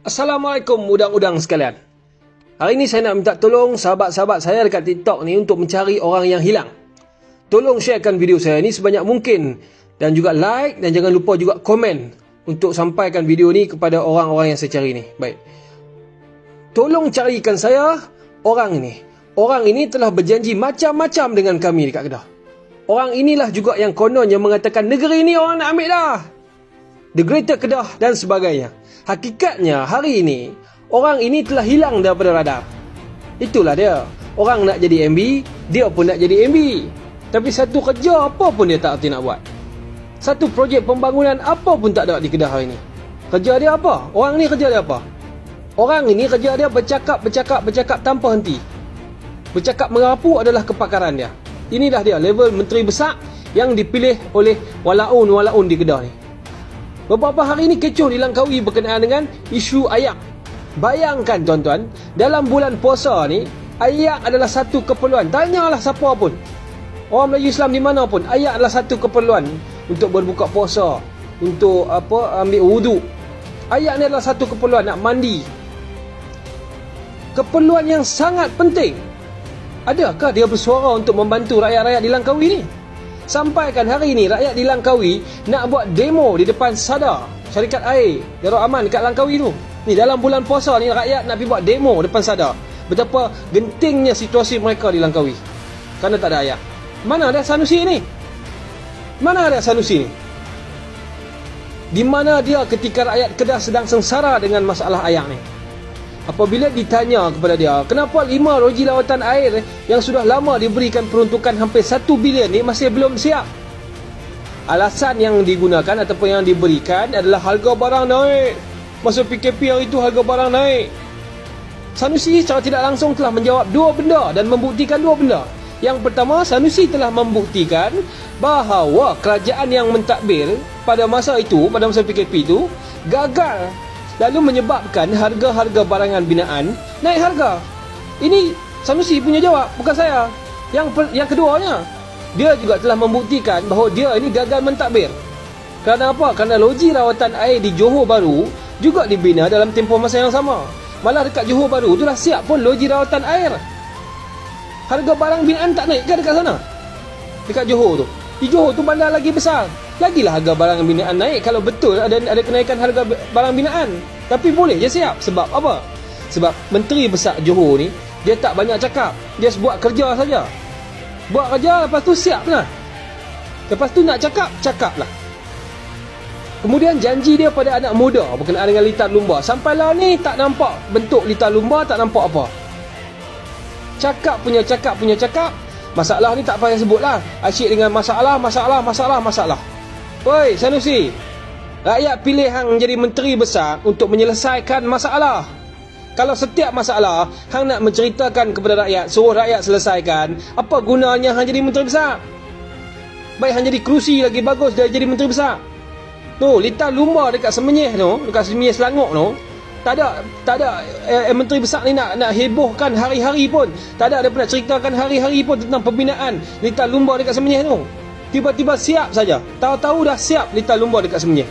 Assalamualaikum udang-udang sekalian. Hari ini saya nak minta tolong sahabat-sahabat saya dekat TikTok ni untuk mencari orang yang hilang. Tolong sharekan video saya ni sebanyak mungkin dan juga like, dan jangan lupa juga komen untuk sampaikan video ni kepada orang-orang yang saya cari ni. Baik. Tolong carikan saya orang ini. Orang ini telah berjanji macam-macam dengan kami dekat Kedah. Orang inilah juga yang kononnya mengatakan negeri ni orang nak ambil dah. The Greater Kedah dan sebagainya. Hakikatnya hari ini orang ini telah hilang daripada radar. Itulah dia. Orang nak jadi MB, dia pun nak jadi MB. Tapi satu kerja apa pun dia tak erti nak buat. Satu projek pembangunan apa pun tak ada di Kedah hari ini. Kerja dia apa? Orang ni kerja dia apa? Orang ini kerja dia bercakap tanpa henti. Bercakap merapu adalah kepakaran dia. Inilah dia level menteri besar yang dipilih oleh walaun di Kedah ni. Beberapa hari ini kecoh di Langkawi berkenaan dengan isu ayak. Bayangkan tuan-tuan, dalam bulan puasa ni, ayak adalah satu keperluan. Tanyalah siapa pun. Orang Melayu Islam di mana pun, ayak adalah satu keperluan untuk berbuka puasa, untuk ambil wuduk. Ayak ni adalah satu keperluan, nak mandi. Keperluan yang sangat penting. Adakah dia bersuara untuk membantu rakyat-rakyat di Langkawi ni? Sampaikan hari ini rakyat di Langkawi nak buat demo di depan Sada, syarikat air Darul Aman dekat Langkawi tu. Ni dalam bulan puasa ni rakyat nak pergi buat demo depan Sada. Betapa gentingnya situasi mereka di Langkawi kerana tak ada ayak. Mana ada Sanusi ni? Mana ada Sanusi ni? Di mana dia ketika rakyat Kedah sedang sengsara dengan masalah ayak ni? Apabila ditanya kepada dia, kenapa 5 loji lawatan air yang sudah lama diberikan peruntukan hampir 1 bilion ni masih belum siap? Alasan yang digunakan ataupun yang diberikan adalah harga barang naik. Masa PKP hari itu harga barang naik. Sanusi secara tidak langsung telah menjawab dua benda dan membuktikan dua benda. Yang pertama, Sanusi telah membuktikan bahawa kerajaan yang mentadbir pada masa itu, pada masa PKP itu, gagal, lalu menyebabkan harga-harga barangan binaan naik harga. Ini Sanusi punya jawab, bukan saya. Yang keduanya, dia juga telah membuktikan bahawa dia ini gagal mentadbir. Kerana apa? Kerana loji rawatan air di Johor Bahru juga dibina dalam tempoh masa yang sama. Malah dekat Johor Bahru tu dah siap pun loji rawatan air. Harga barang binaan tak naik ke dekat sana? Dekat Johor tu. Di Johor tu bandar lagi besar. Lagilah harga barang binaan naik kalau betul ada kenaikan harga barang binaan. Tapi boleh je siap. Sebab apa? Sebab Menteri Besar Johor ni, dia tak banyak cakap. Dia buat kerja saja. Buat kerja, lepas tu siap lah. Lepas tu nak cakap lah. Kemudian janji dia pada anak muda berkenaan dengan litar lumba. Sampailah ni tak nampak bentuk litar lumba, tak nampak apa. Cakap punya cakap. Masalah ni tak payah sebut lah. Asyik dengan masalah. Oi Sanusi, rakyat pilih hang jadi menteri besar untuk menyelesaikan masalah. Kalau setiap masalah hang nak menceritakan kepada rakyat, suruh rakyat selesaikan, apa gunanya hang jadi menteri besar? Baik hang jadi kerusi lagi bagus dia jadi menteri besar. Tu litar lumba dekat Semenyih tu, dekat Semenyih Selangor tu, tak ada menteri besar ni nak hebohkan hari-hari pun. Tak ada dia pernah ceritakan hari-hari pun tentang pembinaan litar lumba dekat Semenyih tu. Tiba-tiba siap saja. Tahu-tahu dah siap litar lumba dekat Semenyih.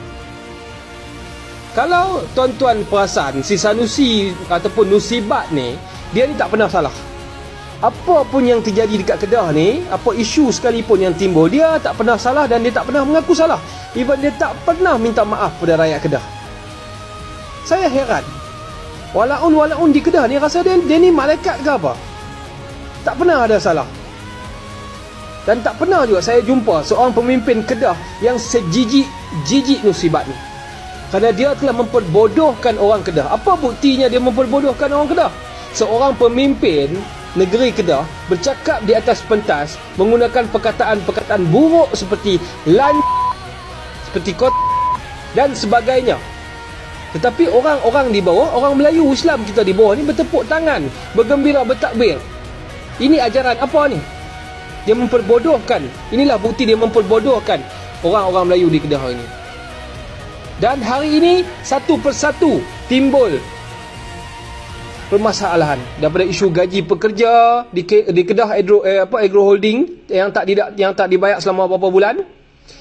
Kalau tuan-tuan perasan si Sanusi ataupun Nusibat ni, dia ni tak pernah salah. Apa pun yang terjadi dekat Kedah ni, apa isu sekalipun yang timbul, dia tak pernah salah dan dia tak pernah mengaku salah. Even dia tak pernah minta maaf pada rakyat Kedah. Saya heran. Walaun di Kedah ni rasa dia ni malaikat ke apa? Tak pernah ada salah. Dan tak pernah juga saya jumpa seorang pemimpin Kedah yang sejijik Nusibat ni. Kerana dia telah memperbodohkan orang Kedah. Apa buktinya dia memperbodohkan orang Kedah? Seorang pemimpin negeri Kedah bercakap di atas pentas menggunakan perkataan-perkataan buruk seperti seperti dan sebagainya. Tetapi orang-orang di bawah, orang Melayu Islam kita di bawah ni bertepuk tangan, bergembira, bertakbir. Ini ajaran apa ni? Dia memperbodohkan. Inilah bukti dia memperbodohkan orang-orang Melayu di Kedah hari ini. Dan hari ini satu persatu timbul permasalahan daripada isu gaji pekerja di Kedah Agro Holding yang tak dibayar selama beberapa bulan.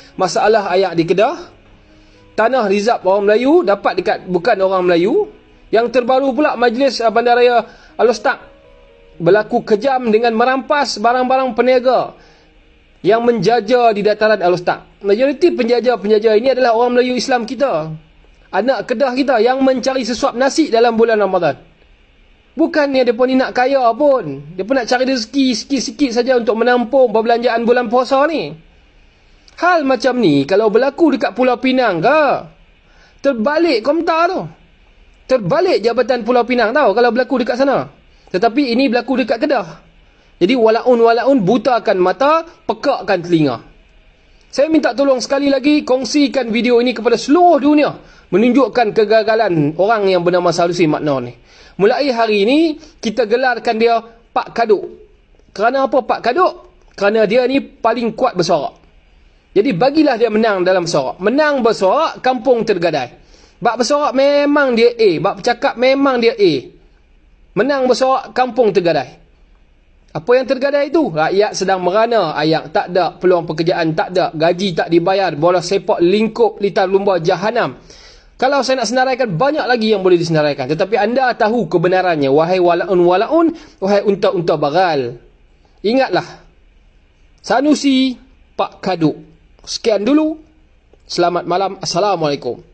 Masalah ayak di Kedah. Tanah rizab orang Melayu dapat dekat bukan orang Melayu Yang terbaru pula, Majlis Bandaraya Al-Ustaz berlaku kejam dengan merampas barang-barang peniaga yang menjaja di dataran Al-Ustaz. Majoriti penjaja-penjaja ini adalah orang Melayu Islam kita, anak Kedah kita yang mencari sesuap nasi dalam bulan Ramadan. Bukannya mereka ni nak kaya pun, mereka nak cari rezeki sikit-sikit saja untuk menampung perbelanjaan bulan puasa ni. Hal macam ni kalau berlaku dekat Pulau Pinang ke, terbalik komentar tu. Terbalik Jabatan Pulau Pinang tau kalau berlaku dekat sana. Tetapi ini berlaku dekat Kedah. Jadi walaun butakan mata, pekakkan telinga. Saya minta tolong sekali lagi kongsikan video ini kepada seluruh dunia, menunjukkan kegagalan orang yang bernama Sanusi Makno ni. Mulai hari ini kita gelarkan dia Pak Kaduk. Kerana apa Pak Kaduk? Kerana dia ni paling kuat bersorak. Jadi bagilah dia menang dalam bersorak. Menang bersorak, kampung tergadai. Bak bersorak memang dia A. Bak bercakap memang dia A. Menang bersorak, kampung tergadai. Apa yang tergadai itu? Rakyat sedang merana, ayat tak ada, peluang pekerjaan tak ada, gaji tak dibayar, bola sepak lingkup litar lumba jahanam. Kalau saya nak senaraikan, banyak lagi yang boleh disenaraikan. Tetapi anda tahu kebenarannya, wahai walaun, wahai unta-unta bagal. Ingatlah, Sanusi Pak Kaduk. Sekian dulu. Selamat malam. Assalamualaikum.